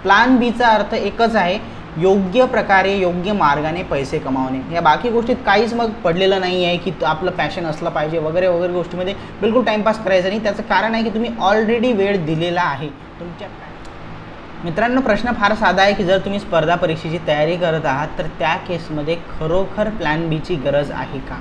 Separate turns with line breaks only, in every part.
Plan बीचा अर्थ एकच आहे, योग्य प्रकारे योग्य मार्गाने पैसे कमावणे। या बाकी गोष्टीत काहीच मग पडलेलं नाही आहे की आपलं पॅशन असलं पाहिजे वगैरे वगैरे गोष्टीमध्ये बिलकुल टाइमपास करायचं नाही। त्याचं कारण आहे की तुम्ही ऑलरेडी वेळ दिलेला आहे तुमच्या। मित्रांनो, प्रश्न फार साधा आहे की जर तुम्ही स्पर्धा परीक्षेची तयारी करत आहात तर त्या केसमध्ये खरोखर प्लॅन बीची गरज आहे का?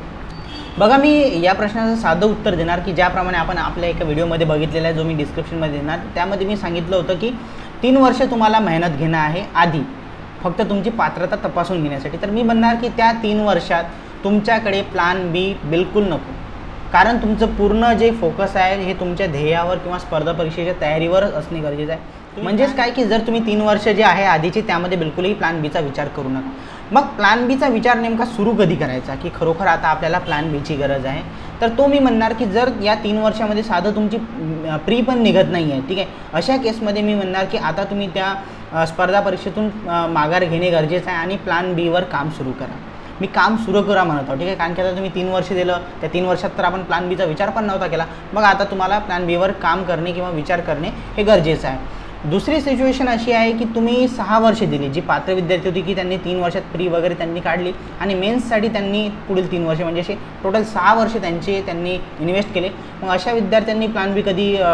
बघा, मी या प्रश्नाचं साधं उत्तर देणार की ज्याप्रमाणे आपण आपल्या एका व्हिडिओमध्ये बघितलेला आहे, जो मी डिस्क्रिप्शनमध्ये देणार। त्यामध्ये मी सांगितलं होतं की 3 वर्ष तुम्हाला मेहनत घेणं आहे आधी, फक्त तुमची पात्रता तपासून घेण्यासाठी। तर मी म्हणणार की त्या 3 वर्षात तुमच्याकडे प्लॅन बी बिलकुल नको, कारण तुमचं पूर्ण जे फोकस आहे हे तुमच्या ध्येयावर किंवा स्पर्धा परीक्षेच्या तयारीवरच असणे गरजेचं आहे। म्हणजेच काय की जर तुम्ही 3 वर्ष जे आहे आधीची त्यामध्ये बिलकुलही प्लॅन बीचा विचार करू नका। मग प्लॅन बीचा विचार नेमका सुरू कधी करायचा की खरोखर आता आपल्याला प्लॅन बीची गरज आहे? तर तो मी म्हणणार की जर या 3 वर्षामध्ये साधं तुमची प्री पण निघत नाही आहे, ठीक आहे, अशा केसमध्ये मी म्हणणार की आता तुम्ही त्या स्पर्धा परीक्षेतून माघार घेणे गरजेचं आहे आणि प्लॅन बीवर काम सुरू करा। मी काम सुरू करा म्हणत आहोत, ठीक आहे, कारण की आता तुम्ही 3 वर्ष दिलं, त्या 3 वर्षात तर आपण प्लॅन बीचा विचार पण नव्हता केला। मग आता तुम्हाला प्लॅन बीवर काम करणे किंवा विचार करणे हे गरजेचं आहे। दुसरी सिच्युएशन अशी आहे की तुम्ही 6 वर्ष दिली, जी पात्र विद्यार्थी होती की त्यांनी 3 वर्षात प्री वगैरे त्यांनी काढली आणि मेन्ससाठी त्यांनी पुढील 3 वर्ष म्हणजे असे टोटल 6 वर्ष त्यांनी इन्व्हेस्ट केले। मग अशा विद्यार्थ्यांनी प्लॅन बी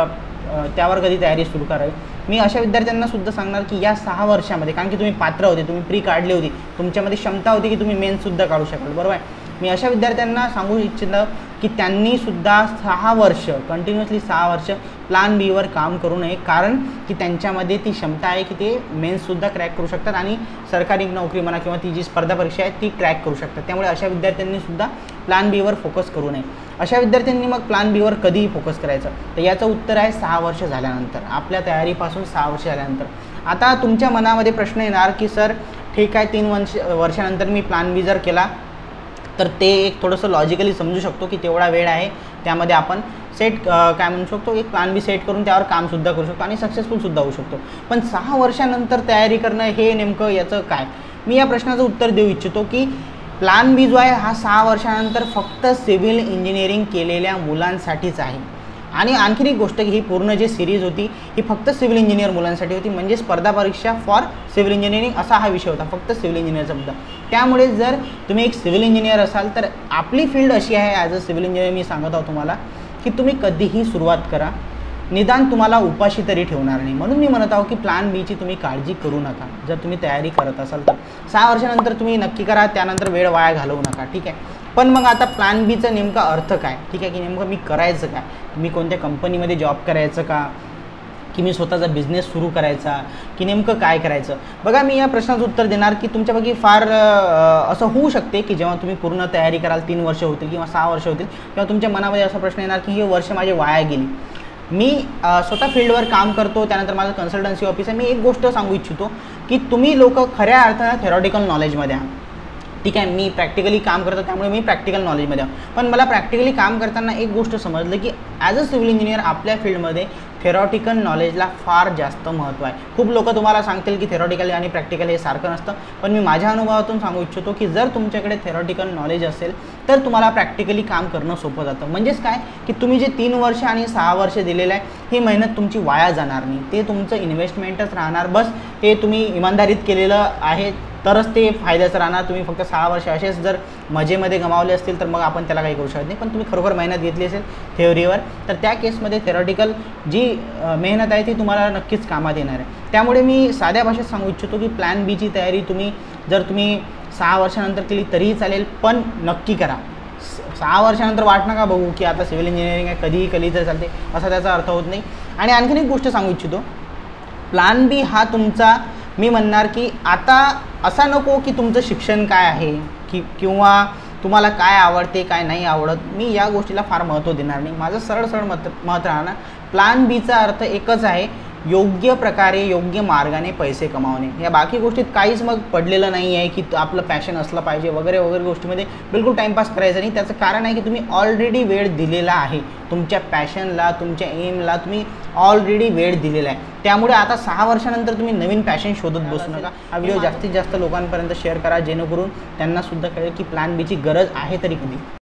त्यावर कधी तयारी सुरू करावी? मी अशा विद्यार्थ्यांना सुद्धा सांगणार की या 6 वर्षामध्ये, कारण की तुम्ही पात्र होते, तुम्ही प्री काढली होती, तुमच्यामध्ये क्षमता होती की तुम्ही मेन्ससुद्धा काढू शकाल, बरोबर आहे। मी अशा विद्यार्थ्यांना सांगू इच्छितो की त्यांनीसुद्धा 6 वर्ष कंटिन्युअसली 6 वर्ष प्लॅन बीवर काम करू नये, कारण की त्यांच्यामध्ये ती क्षमता आहे की ते मेन्ससुद्धा क्रॅक करू शकतात आणि सरकारी नोकरी म्हणा किंवा ती जी स्पर्धा परीक्षा आहे ती क्रॅक करू शकतात। त्यामुळे अशा विद्यार्थ्यांनीसुद्धा प्लॅन बीवर फोकस करू नये। अशा विद्यार्थ्यांनी मग प्लॅन बीवर कधी फोकस करायचं? तर याचं उत्तर आहे 6 वर्ष झाल्यानंतर, आपल्या तयारीपासून 6 वर्ष झाल्यानंतर। आता तुमच्या मनामध्ये प्रश्न येणार की सर ठीक आहे, 3 वर्षानंतर मी प्लॅन बी जर केला तर ते एक थोडंसं लॉजिकली समजू शकतो की तेवढा वेळ आहे, त्यामध्ये आपण काय म्हणू शकतो, एक प्लॅन बी सेट करून त्यावर कामसुद्धा करू शकतो आणि सक्सेसफुलसुद्धा होऊ शकतो। पण 6 वर्षानंतर तयारी करणं हे नेमकं याचं काय? मी या प्रश्नाचं उत्तर देऊ इच्छितो की प्लॅन बी जो आहे हा 6 वर्षानंतर फक्त सिव्हिल इंजिनिअरिंग केलेल्या मुलांसाठीच आहे। आणि आणखीन एक गोष्ट की ही पूर्ण जी सिरीज होती ही फक्त सिव्हिल इंजिनियर मुलांसाठी होती, म्हणजे स्पर्धा परीक्षा फॉर सिव्हिल इंजिनिअरिंग असा हा विषय होता, फक्त सिव्हिल इंजिनिअरचा मुद्दा। त्यामुळे जर तुम्ही एक सिव्हिल इंजिनियर असाल तर आपली फील्ड अशी आहे ॲज अ सिव्हिल इंजिनियर, मी सांगत आहोत तुम्हाला की तुम्ही कधीही सुरुवात करा, निदान तुम्हाला उपाशी तरी ठेवणार नाही। म्हणून मी म्हणत आहो की प्लॅन बीची तुम्ही काळजी करू नका जर तुम्ही तयारी करत असाल तर। 6 वर्षानंतर तुम्ही नक्की करा, त्यानंतर वेळ वाया घालवू नका, ठीक आहे। पण मग आता प्लॅन बीचा नेमका अर्थ काय, ठीक आहे, की नेमकं मी करायचं काय? मी कोणत्या कंपनीमध्ये जॉब करायचं का, की मी स्वतःचा बिझनेस सुरू करायचा, की नेमकं काय करायचं? बघा, मी या प्रश्नाचं उत्तर देणार की तुमच्यापैकी फार असं होऊ शकते की जेव्हा तुम्ही पूर्ण तयारी कराल, 3 वर्ष होतील किंवा 6 वर्ष होतील, तेव्हा तुमच्या मनामध्ये असा प्रश्न येणार की हे वर्ष माझे वाया गेली। मी स्वतः फील्डवर काम करतो, त्यानंतर माझं कन्सल्टन्सी ऑफिस आहे। मी एक गोष्ट सांगू इच्छितो की तुम्ही लोक खऱ्या अर्थानं थेरॉटिकल नॉलेजमध्ये आहात, ठीक आहे। मी प्रॅक्टिकली काम करतो त्यामुळे मी प्रॅक्टिकल नॉलेजमध्ये आहे, पण मला प्रॅक्टिकली काम करताना एक गोष्ट समजलं की ॲज अ सिव्हिल इंजिनियर आपल्या फील्डमध्ये थेरॉटिकल नॉलेजला फार जास्त महत्त्व आहे। खूप लोक तुम्हाला सांगतील की थेरॉटिकल आणि प्रॅक्टिकल हे सारखं नसतं, पण मी माझ्या अनुभवातून सांगू इच्छितो की जर तुमच्याकडे थेरॉटिकल नॉलेज असेल तर तुम्हाला प्रॅक्टिकली काम करणं सोपं जातं। म्हणजेच काय की तुम्ही जे 3 वर्ष आणि 6 वर्ष दिलेलं आहे ही मेहनत तुमची वाया जाणार नाही, ते तुमचं इन्व्हेस्टमेंटच राहणार। बस ते तुम्ही इमानदारीत केलेलं आहे तरच ते फायद्याचं राहणार। तुम्ही फक्त 6 वर्ष असेच जर मजेमध्ये गमावले असतील तर मग आपण त्याला काही करू शकत नाही, पण तुम्ही खरोखर मेहनत घेतली असेल थेअरीवर तर त्या केसमध्ये थेरॉटिकल जी मेहनत आहे ती तुम्हाला नक्कीच कामात येणार आहे। त्यामुळे मी साध्या भाषेत सांगू इच्छितो की प्लॅन बीची तयारी तुम्ही 6 वर्षानंतर केली तरीही चालेल, पण नक्की करा। 6 वर्षानंतर वाट नका बघू की आता सिव्हिल इंजिनिअरिंग आहे, कधीही केली तर चालते, असा त्याचा अर्थ होत नाही। आणि आणखीन एक गोष्ट सांगू इच्छितो, प्लॅन बी हा तुमचा, मी म्हणणार की आता असा नको की तुमचं शिक्षण काय आहे किंवा तुम्हाला काय आवडते काय नाही आवडत, मी या गोष्टीला फार महत्त्व देणार नाही। माझं सरळ मत राहणार, प्लॅन बीचा अर्थ एकच आहे, योग्य प्रकारे योग्य मार्गाने पैसे कमावणे। या बाकी गोष्टीत काहीच मग पडलेलं नाही आहे की आपलं पॅशन असलं पाहिजे वगैरे वगैरे गोष्टीमध्ये बिलकुल टाइमपास करायचं नाही। त्याचं कारण आहे की तुम्ही ऑलरेडी वेळ दिलेला आहे तुमच्या पॅशनला, तुमच्या एमला तुम्ही ऑलरेडी वेळ दिलेला आहे। त्यामुळे आता 6 वर्षानंतर तुम्ही नवीन पॅशन शोधत बसू नका। हा व्हिडिओ जास्तीत जास्त लोकांपर्यंत शेअर करा जेणेकरून त्यांना सुद्धा कळेल की प्लॅन बीची गरज आहे तरी कधी।